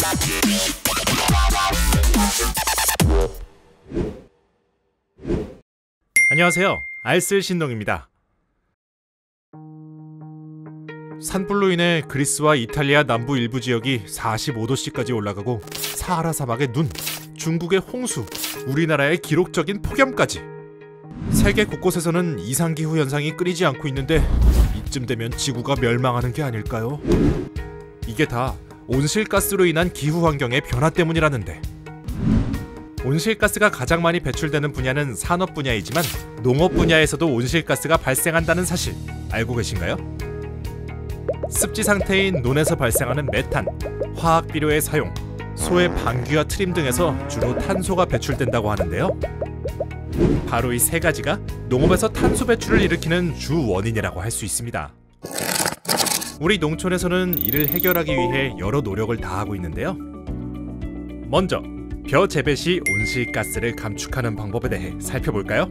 안녕하세요. 알쓸신동입니다. 산불로 인해 그리스와 이탈리아 남부 일부 지역이 45도씨까지 올라가고 사하라 사막의 눈, 중국의 홍수, 우리나라의 기록적인 폭염까지 세계 곳곳에서는 이상기후 현상이 끊이지 않고 있는데 이쯤 되면 지구가 멸망하는 게 아닐까요? 이게 다 온실가스로 인한 기후 환경의 변화 때문이라는데, 온실가스가 가장 많이 배출되는 분야는 산업 분야이지만 농업 분야에서도 온실가스가 발생한다는 사실 알고 계신가요? 습지 상태인 논에서 발생하는 메탄, 화학 비료의 사용, 소의 방귀와 트림 등에서 주로 탄소가 배출된다고 하는데요. 바로 이 세 가지가 농업에서 탄소 배출을 일으키는 주 원인이라고 할 수 있습니다. 우리 농촌에서는 이를 해결하기 위해 여러 노력을 다하고 있는데요. 먼저 벼 재배 시 온실가스를 감축하는 방법에 대해 살펴볼까요?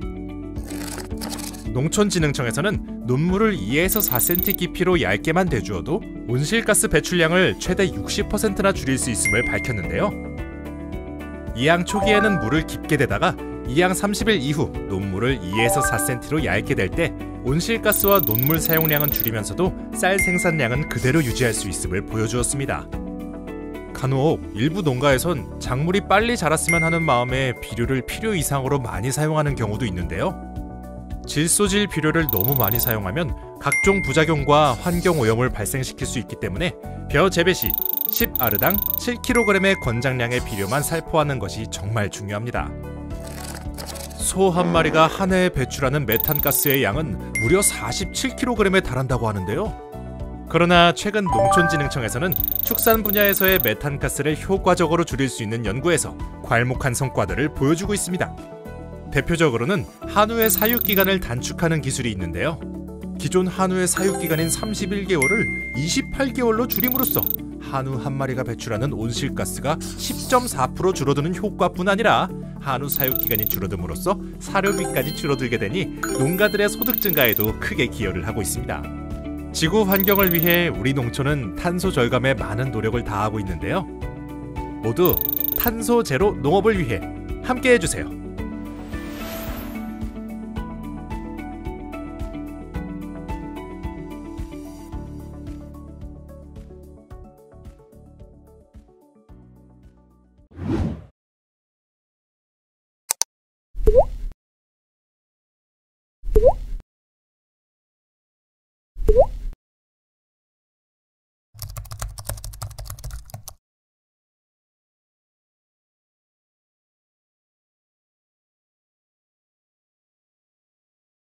농촌진흥청에서는 논물을 2에서 4cm 깊이로 얇게만 대주어도 온실가스 배출량을 최대 60%나 줄일 수 있음을 밝혔는데요. 이양 초기에는 물을 깊게 대다가 이양 30일 이후 논물을 2에서 4cm로 얇게 댈 때 온실가스와 논물 사용량은 줄이면서도 쌀 생산량은 그대로 유지할 수 있음을 보여주었습니다. 간혹 일부 농가에선 작물이 빨리 자랐으면 하는 마음에 비료를 필요 이상으로 많이 사용하는 경우도 있는데요. 질소질 비료를 너무 많이 사용하면 각종 부작용과 환경오염을 발생시킬 수 있기 때문에 벼 재배 시 10아르당 7kg의 권장량의 비료만 살포하는 것이 정말 중요합니다. 소 한 마리가 한 해에 배출하는 메탄가스의 양은 무려 47kg에 달한다고 하는데요. 그러나 최근 농촌진흥청에서는 축산 분야에서의 메탄가스를 효과적으로 줄일 수 있는 연구에서 괄목한 성과들을 보여주고 있습니다. 대표적으로는 한우의 사육기간을 단축하는 기술이 있는데요. 기존 한우의 사육기간인 31개월을 28개월로 줄임으로써 한우 한 마리가 배출하는 온실가스가 10.4% 줄어드는 효과뿐 아니라 한우 사육기간이 줄어듦으로써 사료비까지 줄어들게 되니 농가들의 소득 증가에도 크게 기여를 하고 있습니다. 지구 환경을 위해 우리 농촌은 탄소 절감에 많은 노력을 다하고 있는데요. 모두 탄소 제로 농업을 위해 함께 해주세요.